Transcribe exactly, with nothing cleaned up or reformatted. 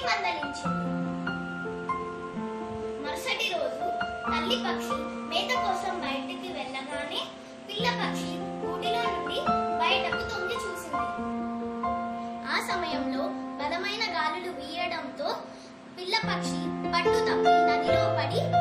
మందలించింది. మరుసటి రోజు తల్లి పక్షి మేత కోసం బయటికి వెళ్ళగానే పిల్ల పక్షి గూటిలో నుండి బయటకు తొంగి చూసింది. ఆ సమయంలో బలమైన గాలులు వీయడంతో పిల్ల పక్షి పట్టు తప్పి నదిలో పడి